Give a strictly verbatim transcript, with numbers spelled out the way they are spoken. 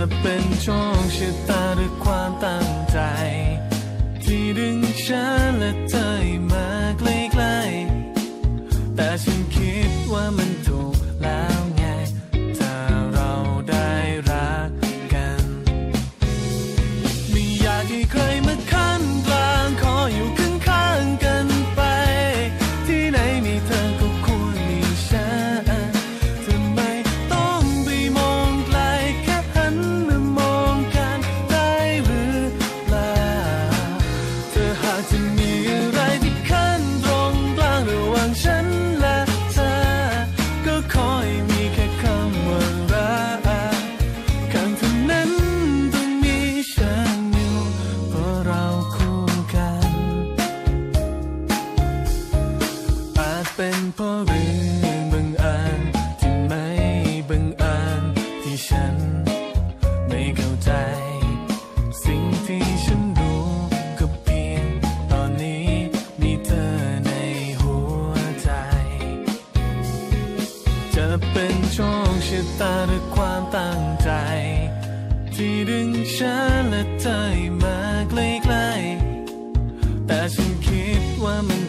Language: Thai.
เป็นโชคชะตาหรือความตั้งใจที่ดึงฉันและเธอมาใกล้ๆแต่ฉันคิดว่ามันถูกแล้วไงถ้าเราได้รักกันไม่อยากให้ใครมาขั้นกลางขออยู่ข้างๆกันไปที่ไหนมีเธอก็ควรมีฉันทำไมต้องไปมองไกลแค่หันมามองกันได้หรือเปล่าเธอหากจะมีอะไรที่ขั้นตรงกลางระหว่างฉันและเธอก็ขอให้มีแค่คำว่ารักข้างเท่านั้นต้องมีฉันอยู่เพราะเราคู่กันอาจเป็นเพราะเรื่องบังเอิญที่ไม่บังเอิญที่ฉันไม่เข้าใจสิ่งที่ฉันรู้ก็เพียงตอนนี้มีเธอในหัวใจจะเป็นโชคชะตาหรือความตั้งใจที่ดึงฉันและเธอมาใกล้ๆแต่ฉันคิดว่ามัน